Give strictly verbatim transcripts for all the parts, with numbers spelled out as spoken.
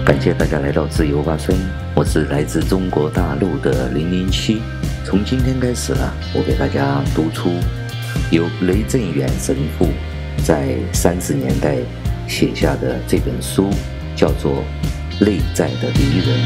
感谢大家来到自由发声，我是来自中国大陆的零零七。从今天开始呢，我给大家读出由雷震远神父在三十年代写下的这本书，叫做《内在的离人》。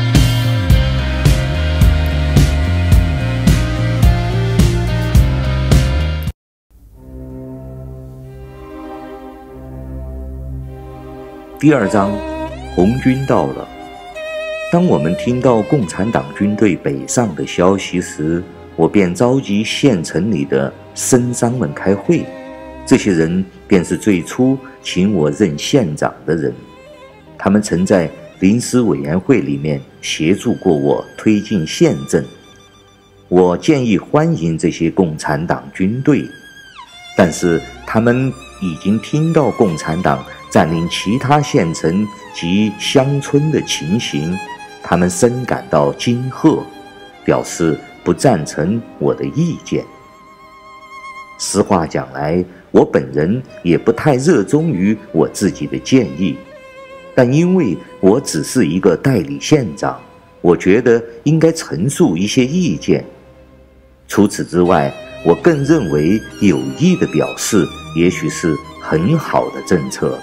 第二章，红军到了。当我们听到共产党军队北上的消息时，我便召集县城里的绅商们开会。这些人便是最初请我任县长的人，他们曾在临时委员会里面协助过我推进县政。我建议欢迎这些共产党军队，但是他们已经听到共产党占领其他县城及乡村的情形，他们深感到惊吓，表示不赞成我的意见。实话讲来，我本人也不太热衷于我自己的建议，但因为我只是一个代理县长，我觉得应该陈述一些意见。除此之外，我更认为有意的表示也许是很好的政策。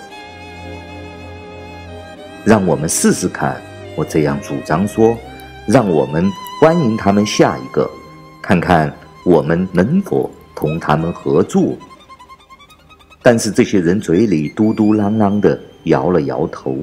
让我们试试看，我这样主张说，让我们欢迎他们下一个，看看我们能否同他们合作。但是这些人嘴里嘟嘟囔囔地摇了摇头。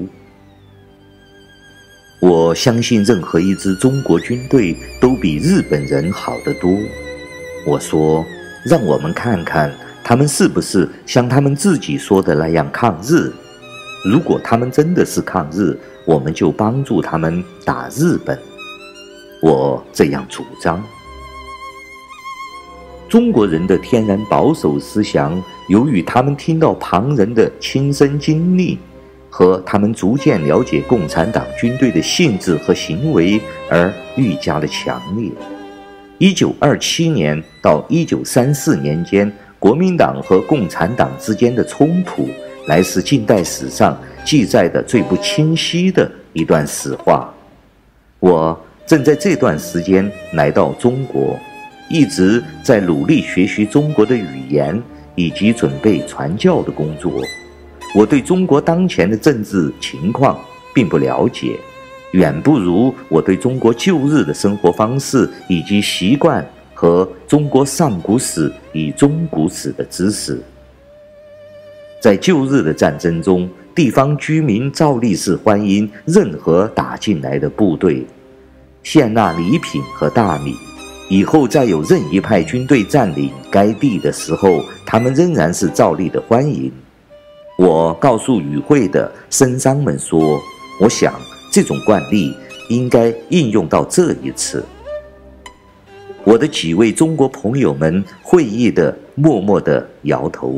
我相信任何一支中国军队都比日本人好得多。我说，让我们看看他们是不是像他们自己说的那样抗日。如果他们真的是抗日，我们就帮助他们打日本。我这样主张。中国人的天然保守思想，由于他们听到旁人的亲身经历和他们逐渐了解共产党军队的性质和行为而愈加的强烈。一九二七年到一九三四年间，国民党和共产党之间的冲突乃是近代史上记载的最不清晰的一段史话。我正在这段时间来到中国，一直在努力学习中国的语言以及准备传教的工作。我对中国当前的政治情况并不了解，远不如我对中国旧日的生活方式以及习惯和中国上古史与中古史的知识。在旧日的战争中，地方居民照例是欢迎任何打进来的部队，献纳礼品和大米。以后再有任一派军队占领该地的时候，他们仍然是照例的欢迎。我告诉与会的绅商们说，我想这种惯例应该应用到这一次。我的几位中国朋友们会意地默默地摇头。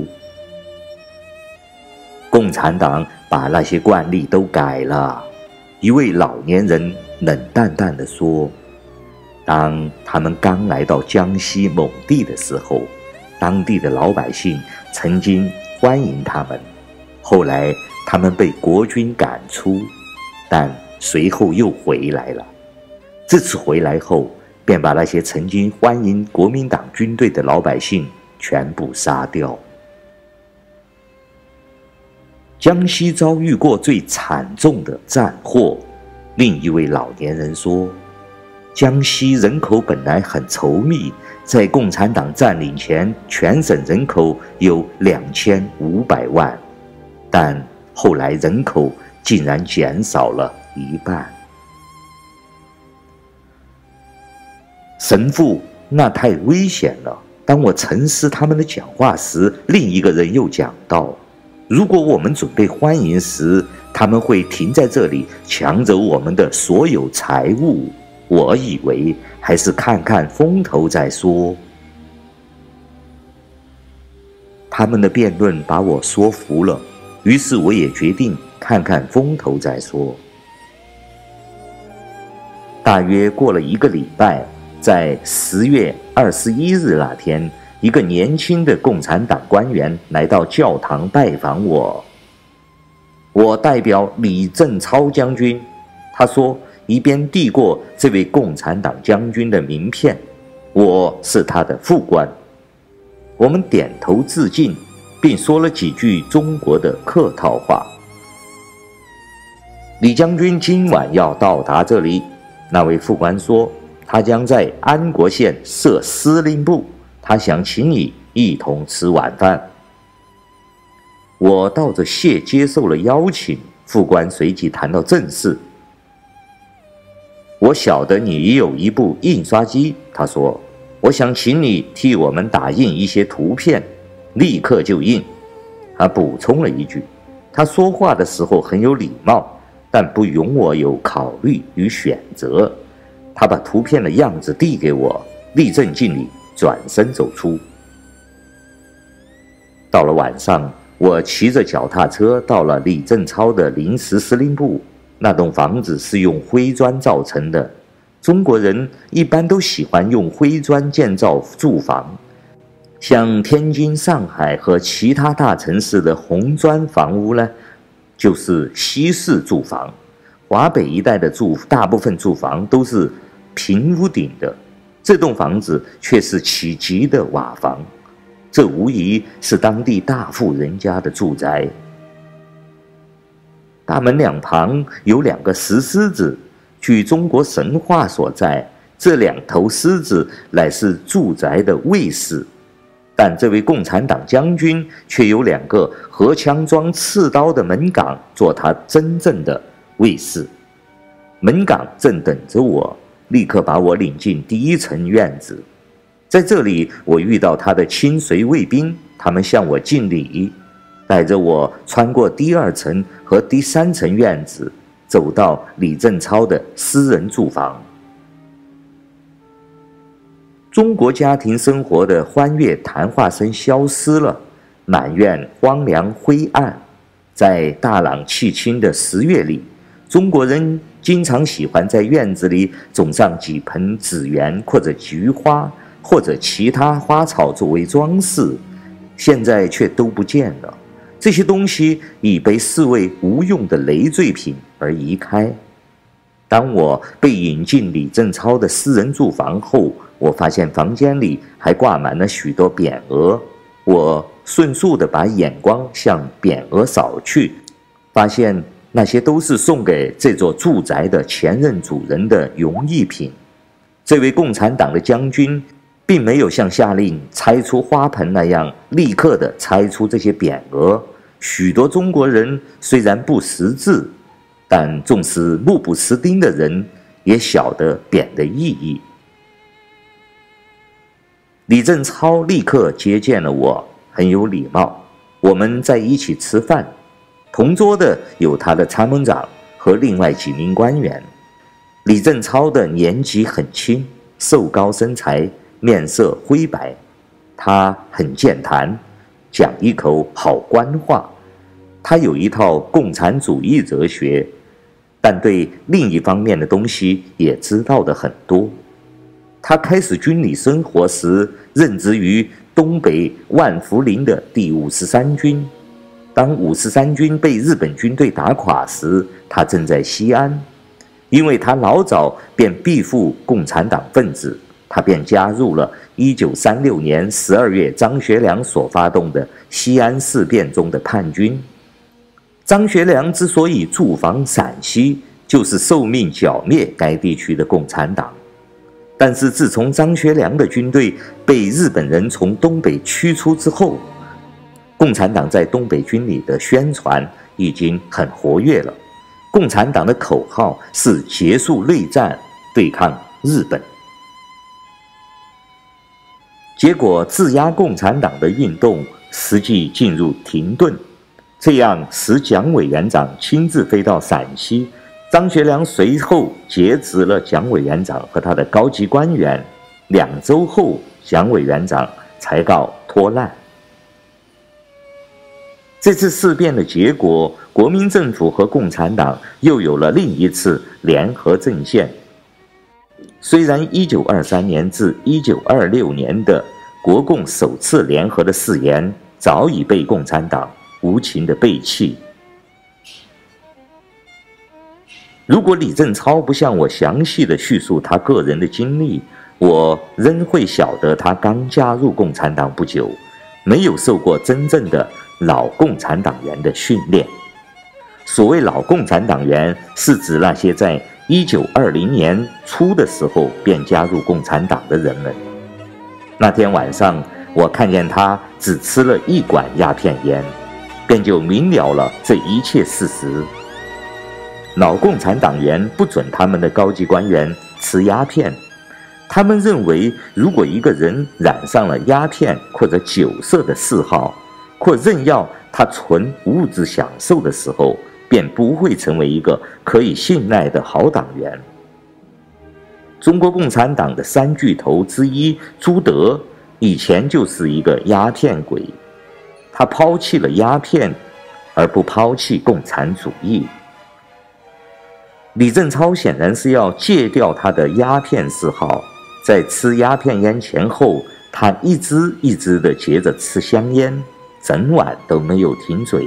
共产党把那些惯例都改了，一位老年人冷淡淡地说，当他们刚来到江西某地的时候，当地的老百姓曾经欢迎他们，后来他们被国军赶出，但随后又回来了。这次回来后，便把那些曾经欢迎国民党军队的老百姓全部杀掉。江西遭遇过最惨重的战祸，另一位老年人说，江西人口本来很稠密，在共产党占领前，全省人口有两千五百万，但后来人口竟然减少了一半。神父，那太危险了。当我沉思他们的讲话时，另一个人又讲道，如果我们准备欢迎时，他们会停在这里抢走我们的所有财物。我以为还是看看风头再说。他们的辩论把我说服了，于是我也决定看看风头再说。大约过了一个礼拜，在十月二十一日那天，一个年轻的共产党官员来到教堂拜访我。 我代表李正操将军。他说，一边递过这位共产党将军的名片。我是他的副官。我们点头致敬，并说了几句中国的客套话。李将军今晚要到达这里，那位副官说，他将在安国县设司令部，他想请你一同吃晚饭。我道着谢接受了邀请，副官随即谈到正事。我晓得你有一部印刷机，他说，我想请你替我们打印一些图片，立刻就印。他补充了一句，他说话的时候很有礼貌，但不容我有考虑与选择。他把图片的样子递给我，立正敬礼，转身走出。到了晚上，我骑着脚踏车到了李正操的临时司令部。那栋房子是用灰砖造成的，中国人一般都喜欢用灰砖建造住房，像天津、上海和其他大城市的红砖房屋呢，就是西式住房。华北一带的住大部分住房都是平屋顶的，这栋房子却是起级的瓦房，这无疑是当地大户人家的住宅。大门两旁有两个石狮子，据中国神话所在，这两头狮子乃是住宅的卫士，但这位共产党将军却有两个荷枪装刺刀的门岗做他真正的卫士。门岗正等着我，立刻把我领进第一层院子。在这里，我遇到他的亲随卫兵，他们向我敬礼，带着我穿过第二层和第三层院子，走到李正操的私人住房。中国家庭生活的欢悦谈话声消失了，满院荒凉灰暗。在大朗气清的十月里，中国人经常喜欢在院子里种上几盆紫园或者菊花或者其他花草作为装饰，现在却都不见了。这些东西已被视为无用的累赘品而移开。当我被引进李正操的私人住房后，我发现房间里还挂满了许多匾额。我迅速地把眼光向匾额扫去，发现那些都是送给这座住宅的前任主人的荣誉品。这位共产党的将军并没有像下令拆除花盆那样立刻地拆除这些匾额。许多中国人虽然不识字，但纵使目不识丁的人也晓得匾的意义。李正操立刻接见了我，很有礼貌。我们在一起吃饭，同桌的有他的参谋长和另外几名官员。李正操的年纪很轻，瘦高身材，面色灰白，他很健谈，讲一口好官话。他有一套共产主义哲学，但对另一方面的东西也知道的很多。他开始军旅生活时，任职于东北万福林的第五十三军。当五十三军被日本军队打垮时，他正在西安。因为他老早便必附共产党分子，他便加入了一九三六年十二月张学良所发动的西安事变中的叛军。张学良之所以驻防陕西，就是受命剿灭该地区的共产党。但是自从张学良的军队被日本人从东北驱出之后，共产党在东北军里的宣传已经很活跃了。共产党的口号是结束内战，对抗日本。结果镇压共产党的运动实际进入停顿，这样使蒋委员长亲自飞到陕西。张学良随后结职了蒋委员长和他的高级官员，两周后蒋委员长才告脱难。这次事变的结果，国民政府和共产党又有了另一次联合阵线。虽然一九二三年至一九二六年的国共首次联合的誓言早已被共产党无情地背弃， 如果李正超不向我详细的叙述他个人的经历，我仍会晓得他刚加入共产党不久，没有受过真正的老共产党员的训练。所谓老共产党员，是指那些在一九二零年初的时候便加入共产党的人们。那天晚上，我看见他只吃了一管鸦片烟，便就明了了这一切事实。老共产党员不准他们的高级官员吃鸦片，他们认为，如果一个人染上了鸦片或者酒色的嗜好，或任要他纯物质享受的时候，便不会成为一个可以信赖的好党员。中国共产党的三巨头之一朱德，以前就是一个鸦片鬼，他抛弃了鸦片，而不抛弃共产主义。李正超显然是要戒掉他的鸦片嗜好，在吃鸦片烟前后，他一支一支地接着吃香烟，整晚都没有停嘴。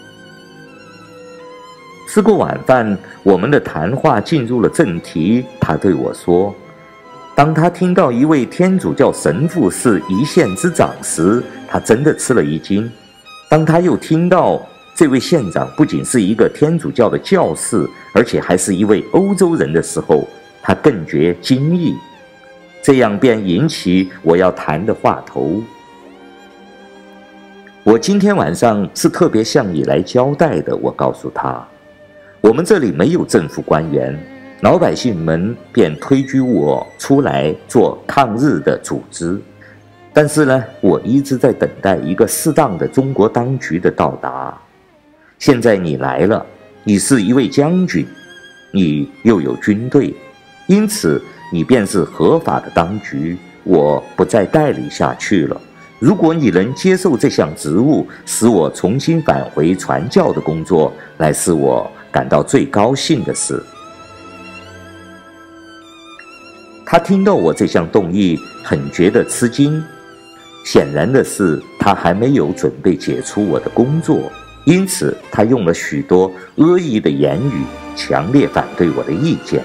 吃过晚饭，我们的谈话进入了正题。他对我说，当他听到一位天主教神父是一县之长时，他真的吃了一惊。当他又听到这位县长不仅是一个天主教的教士，而且还是一位欧洲人的时候，他更觉惊异。这样便引起我要谈的话头。我今天晚上是特别向你来交代的，我告诉他，我们这里没有政府官员，老百姓们便推举我出来做抗日的组织。但是呢，我一直在等待一个适当的中国当局的到达。现在你来了，你是一位将军，你又有军队，因此你便是合法的当局，我不再代理下去了。如果你能接受这项职务，使我重新返回传教的工作，乃是我感到最高兴的事。他听到我这项动议，很觉得吃惊。显然的是，他还没有准备解除我的工作，因此他用了许多恶意的言语，强烈反对我的意见。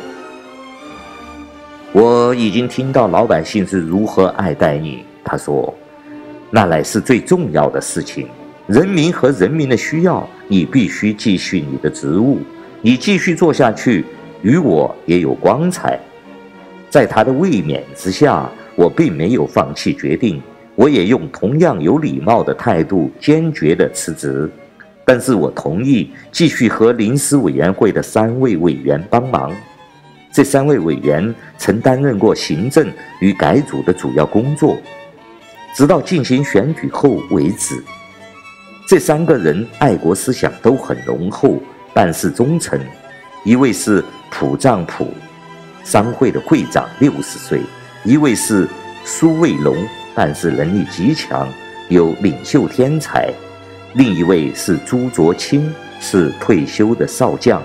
我已经听到老百姓是如何爱戴你，他说，那乃是最重要的事情。人民和人民的需要，你必须继续你的职务，你继续做下去，与我也有光彩。在他的卫冕之下，我并没有放弃决定，我也用同样有礼貌的态度坚决地辞职。但是我同意继续和临时委员会的三位委员帮忙。这三位委员曾担任过行政与改组的主要工作，直到进行选举后为止。这三个人爱国思想都很浓厚，办事忠诚。一位是普藏普商会的会长，六十岁；一位是苏卫龙，办事能力极强，有领袖天才；另一位是朱卓清，是退休的少将。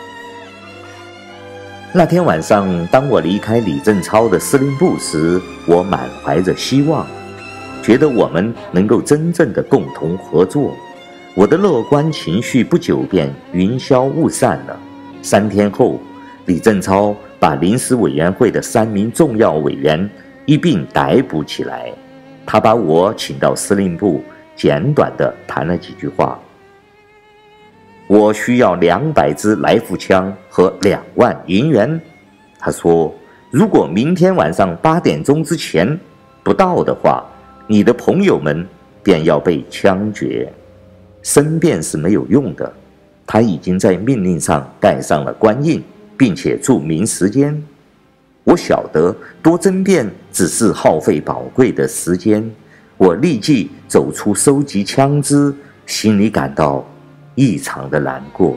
那天晚上，当我离开李正超的司令部时，我满怀着希望，觉得我们能够真正的共同合作。我的乐观情绪不久便云消雾散了。三天后，李正超把临时委员会的三名重要委员一并逮捕起来。他把我请到司令部，简短地谈了几句话。我需要两百支来福枪和两万银元。他说，如果明天晚上八点钟之前不到的话，你的朋友们便要被枪决。申辩是没有用的，他已经在命令上盖上了官印，并且注明时间。我晓得多争辩只是耗费宝贵的时间，我立即走出收集枪支，心里感到异常的难过。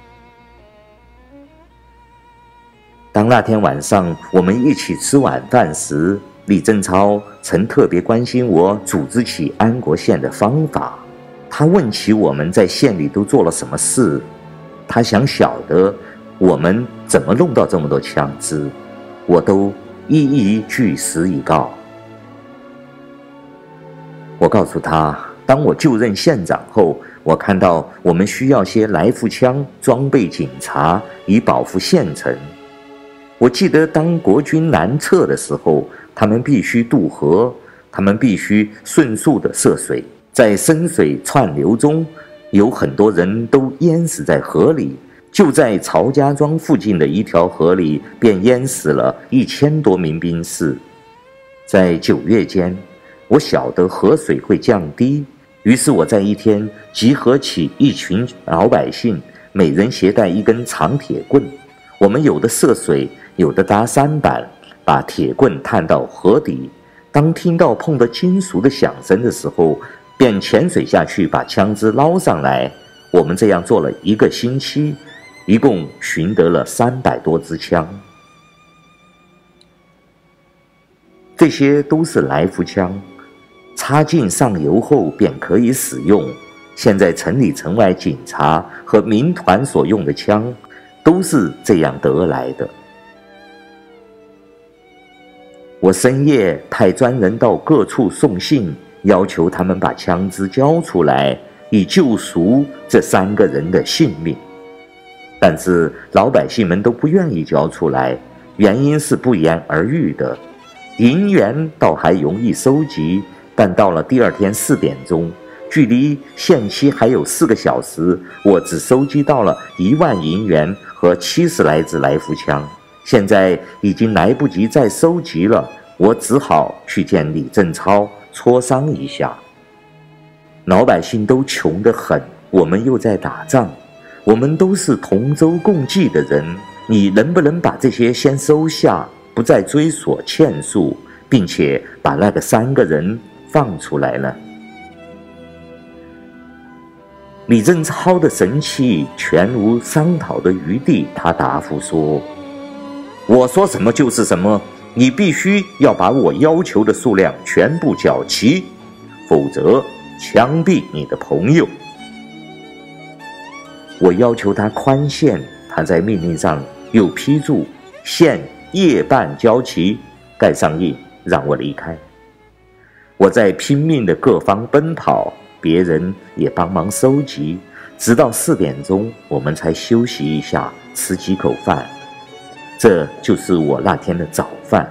当那天晚上我们一起吃晚饭时，李正超曾特别关心我组织起安国县的方法。他问起我们在县里都做了什么事，他想晓得我们怎么弄到这么多枪支，我都一一据实以告。我告诉他，当我就任县长后， 我看到我们需要些来福枪装备警察，以保护县城。我记得当国军南撤的时候，他们必须渡河，他们必须迅速地涉水，在深水串流中，有很多人都淹死在河里。就在曹家庄附近的一条河里，便淹死了一千多名兵士。在九月间，我晓得河水会降低，于是我在一天集合起一群老百姓，每人携带一根长铁棍，我们有的涉水，有的搭舢板，把铁棍探到河底，当听到碰到金属的响声的时候，便潜水下去把枪支捞上来。我们这样做了一个星期，一共寻得了三百多支枪。这些都是来福枪，插进上油后便可以使用。现在城里城外警察和民团所用的枪都是这样得来的。我深夜派专人到各处送信，要求他们把枪支交出来，以救赎这三个人的性命。但是老百姓们都不愿意交出来，原因是不言而喻的。银元倒还容易收集，但到了第二天四点钟，距离限期还有四个小时，我只收集到了一万银元和七十来支来福枪。现在已经来不及再收集了，我只好去见李正操磋商一下。老百姓都穷得很，我们又在打仗，我们都是同舟共济的人，你能不能把这些先收下，不再追索欠数，并且把那个三个人放出来呢？李正操的神气全无商讨的余地，他答复说：我说什么就是什么，你必须要把我要求的数量全部缴齐，否则枪毙你的朋友。我要求他宽限，他在命令上又批注限夜半交齐，盖上印，让我离开。我在拼命的各方奔跑，别人也帮忙收集，直到四点钟，我们才休息一下，吃几口饭。这就是我那天的早饭。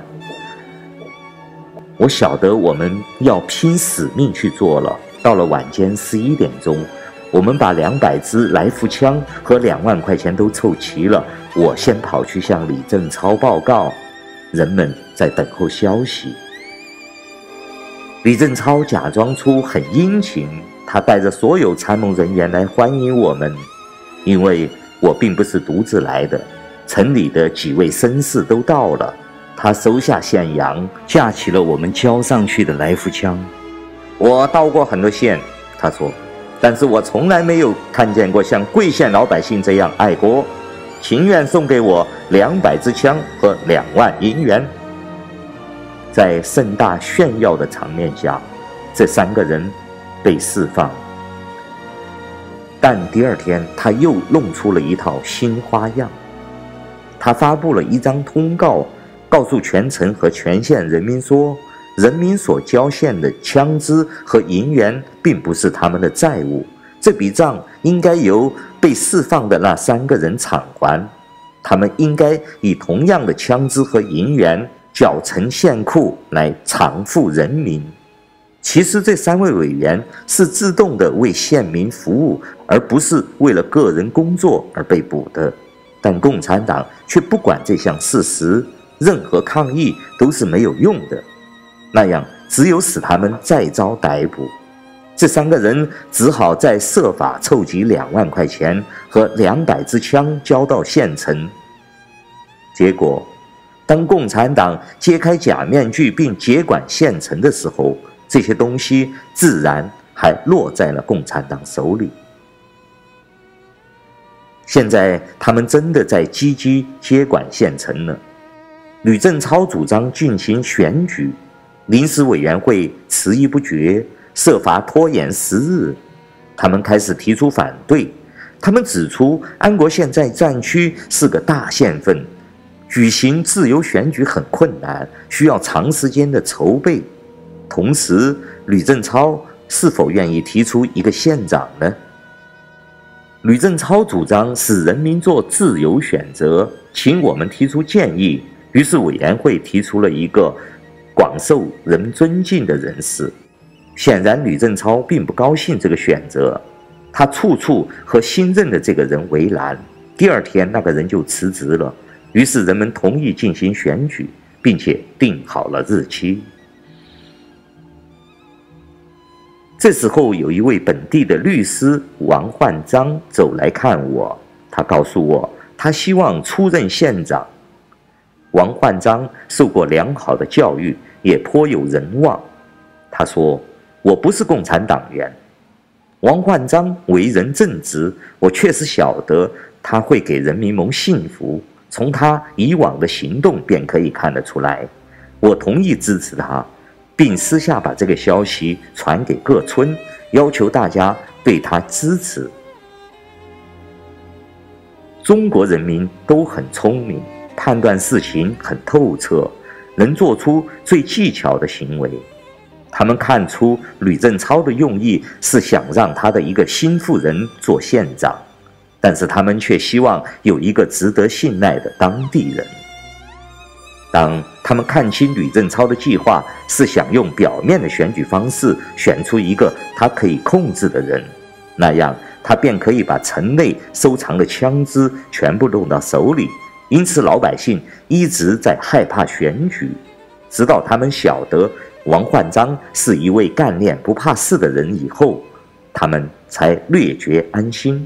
我晓得我们要拼死命去做了。到了晚间十一点钟，我们把两百支来福枪和两万块钱都凑齐了。我先跑去向李正操报告，人们在等候消息。李正操假装出很殷勤，他带着所有参谋人员来欢迎我们。因为我并不是独自来的，城里的几位绅士都到了。他收下县洋，架起了我们交上去的来福枪。我到过很多县，他说，但是我从来没有看见过像贵县老百姓这样爱国，情愿送给我两百支枪和两万银元。在盛大炫耀的场面下，这三个人被释放。但第二天他又弄出了一套新花样，他发布了一张通告，告诉全城和全县人民说，人民所交献的枪支和银元并不是他们的债务，这笔账应该由被释放的那三个人偿还，他们应该以同样的枪支和银元缴成县库来偿付人民。其实这三位委员是自动地为县民服务，而不是为了个人工作而被捕的。但共产党却不管这项事实，任何抗议都是没有用的，那样只有使他们再遭逮捕。这三个人只好再设法凑集两万块钱和两百支枪交到县城。结果当共产党揭开假面具并接管县城的时候，这些东西自然还落在了共产党手里。现在他们真的在积极接管县城了。吕正操主张进行选举，临时委员会迟疑不决，设法拖延时日。他们开始提出反对，他们指出安国县在战区是个大县份，举行自由选举很困难，需要长时间的筹备。同时，吕正操是否愿意提出一个县长呢？ 吕正操主张使人民做自由选择，请我们提出建议。于是委员会提出了一个广受人尊敬的人士。显然吕正操并不高兴这个选择，他处处和新任的这个人为难。第二天那个人就辞职了，于是人们同意进行选举，并且定好了日期。这时候有一位本地的律师王焕章走来看我，他告诉我他希望出任县长。王焕章受过良好的教育，也颇有人望。他说：“我不是共产党员。”王焕章为人正直，我确实晓得他会给人民谋幸福，从他以往的行动便可以看得出来。我同意支持他，并私下把这个消息传给各村，要求大家对他支持。中国人民都很聪明，判断事情很透彻，能做出最技巧的行为。他们看出吕正操的用意是想让他的一个心腹人做县长，但是他们却希望有一个值得信赖的当地人。当他们看清吕正操的计划是想用表面的选举方式选出一个他可以控制的人，那样他便可以把城内收藏的枪支全部弄到手里。因此老百姓一直在害怕选举，直到他们晓得王焕章是一位干练不怕事的人以后，他们才略觉安心。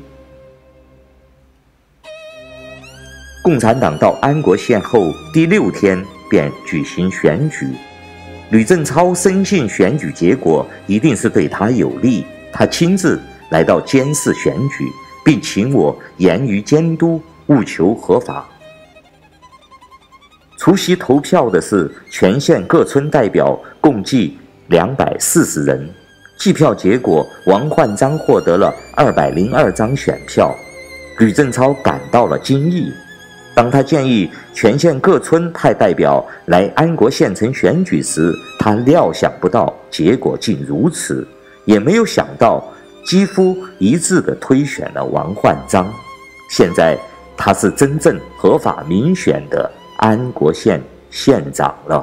共产党到安国县后第六天便举行选举，吕正操深信选举结果一定是对他有利，他亲自来到监视选举，并请我严于监督，务求合法。出席投票的是全县各村代表，共计两百四十人。计票结果，王焕章获得了二百零二张选票。吕正操感到了惊异。当他建议全县各村派代表来安国县城选举时，他料想不到结果竟如此，也没有想到几乎一致地推选了王焕章。现在他是真正合法民选的安国县县长了。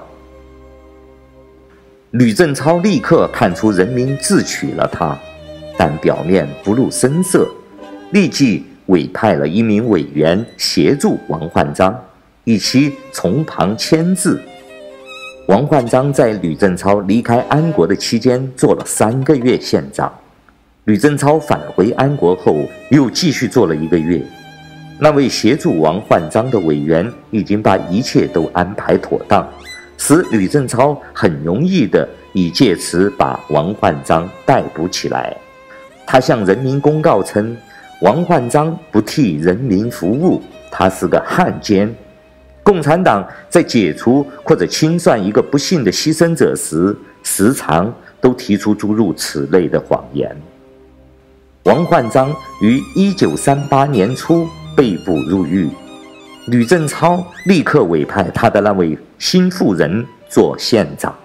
吕正操立刻看出人民自取了他，但表面不露声色，立即委派了一名委员协助王焕章，以其从旁牵制。王焕章在吕正操离开安国的期间做了三个月县长。吕正操返回安国后，又继续做了一个月。那位协助王焕章的委员已经把一切都安排妥当，使吕正操很容易地以借此把王焕章逮捕起来。他向人民公告称，王焕章不替人民服务，他是个汉奸。共产党在解除或者清算一个不幸的牺牲者时，时常都提出诸如此类的谎言。王焕章于一九三八年初被捕入狱，吕正操立刻委派他的那位心腹人做县长。